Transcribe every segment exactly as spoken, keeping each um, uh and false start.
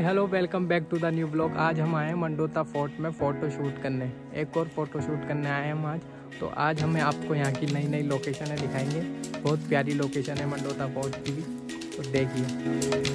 Hello welcome back to the new blog. आज हम आए हैं मंडोता फोर्ट में फ़ोटो शूट करने। एक और फ़ोटो शूट करने आए हैं हम आज। तो आज हमें आपको यहाँ की नई नई लोकेशनें दिखाएंगे। बहुत प्यारी लोकेशन है मंडोता फोर्ट की भी, तो देखिए।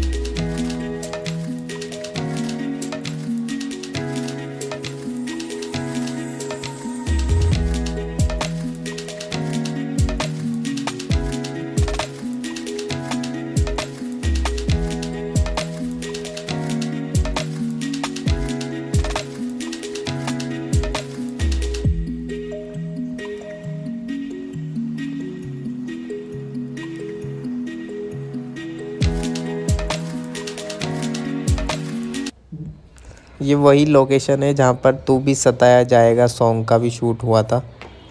ये वही लोकेशन है जहाँ पर तू भी सताया जाएगा सॉन्ग का भी शूट हुआ था।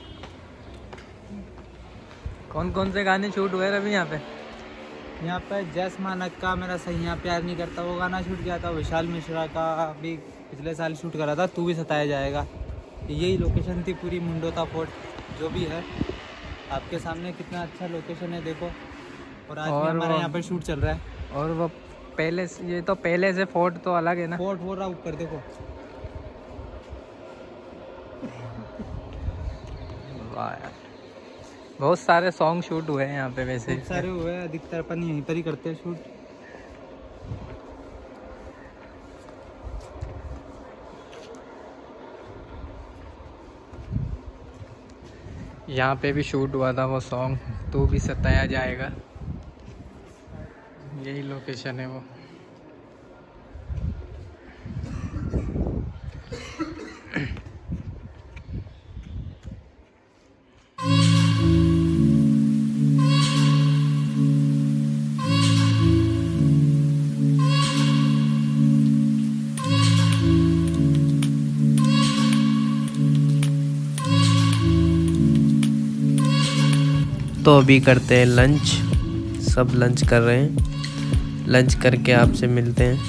कौन कौन से गाने शूट हुए रवि यहाँ पे? यहाँ पे जैस मानक का मेरा सैया प्यार नहीं करता वो गाना शूट किया था। विशाल मिश्रा का भी पिछले साल शूट करा था, तू भी सताया जाएगा। यही लोकेशन थी पूरी मंडोता फोर्ट जो भी है। आपके सामने कितना अच्छा लोकेशन है देखो। और आज और भी हमारे यहाँ पे शूट चल रहा है। और वो पहले से, ये तो पहले से फोर्ट तो अलग है ना। फोर्ट हो रहा ऊपर देखो। वाह यार, बहुत सारे सॉन्ग शूट हुए हैं यहाँ पे। वैसे बहुत सारे हुए हैं, अधिकतर अपन यहीं पर ही करते हैं शूट। यहाँ पे भी शूट हुआ था वो सॉन्ग तू भी सताया जाएगा। यही लोकेशन है वो। तो अभी करते हैं लंच। सब लंच कर रहे हैं। लंच करके आपसे मिलते हैं।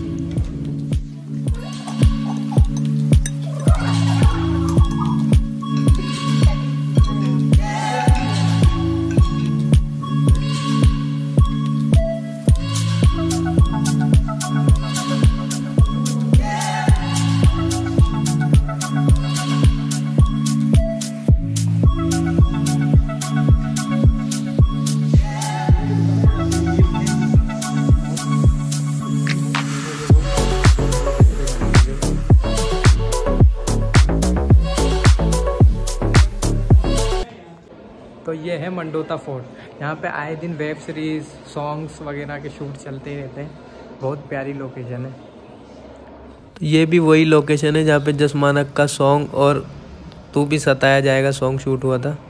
तो ये है मंडोता फोर्ट। यहाँ पे आए दिन वेब सीरीज़ सॉन्ग्स वगैरह के शूट चलते ही रहते हैं। बहुत प्यारी लोकेशन है। तो ये भी वही लोकेशन है जहाँ पे जस मानक का सॉन्ग और तू भी सताया जाएगा सॉन्ग शूट हुआ था।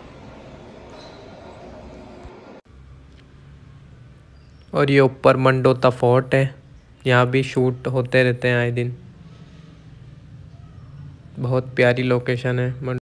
और ये ऊपर मंडोता फोर्ट है। यहाँ भी शूट होते रहते हैं आए दिन। बहुत प्यारी लोकेशन है।